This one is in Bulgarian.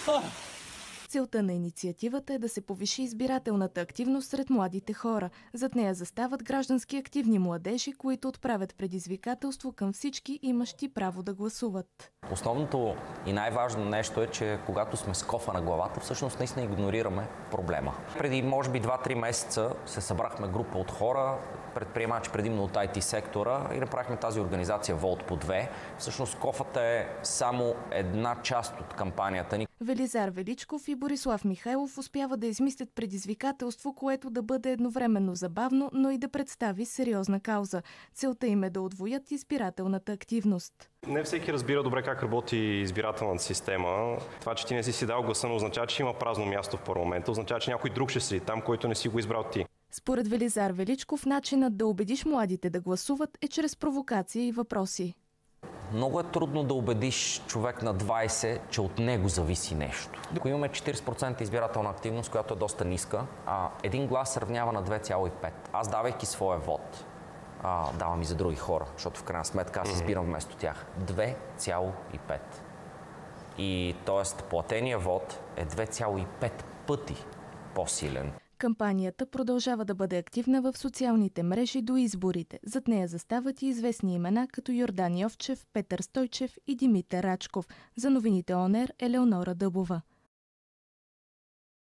Целта на инициативата е да се повиши избирателната активност сред младите хора. Зад нея застават граждански активни младежи, които отправят предизвикателство към всички, имащи право да гласуват. Основното и най-важно нещо е, че когато сме с кофа на главата, всъщност наистина игнорираме проблема. Преди може би 2-3 месеца се събрахме група от хора, предприемачи предимно от IT сектора и направихме тази организация Волт по 2. Всъщност кофата е само една част от кампанията ни. Велизар Величков и Борислав Михайлов успяват да измислят предизвикателство, което да бъде едновременно забавно, но и да представи сериозна кауза. Целта им е да удвоят избирателната активност. Не всеки разбира добре как работи избирателната система. Това, че ти не си дал гласа, не означава, че има празно място в парламента, означава, че някой друг ще седи там, който не си го избрал ти. Според Велизар Величков, начинът да убедиш младите да гласуват е чрез провокация и въпроси. Много е трудно да убедиш човек на 20, че от него зависи нещо. Ако имаме 40% избирателна активност, която е доста ниска, един глас равнява на 2,5. Аз, давайки своя вод, давам и за други хора, защото в крайна сметка аз избирам вместо тях. 2,5. И т.е. платения вод е 2,5 пъти по-силен. Кампанията продължава да бъде активна в социалните мрежи до изборите. Зад нея застават и известни имена като Йордан Йовчев, Петър Стойчев и Димитър Рачков. За новините ОНР Елеонора Дъбова.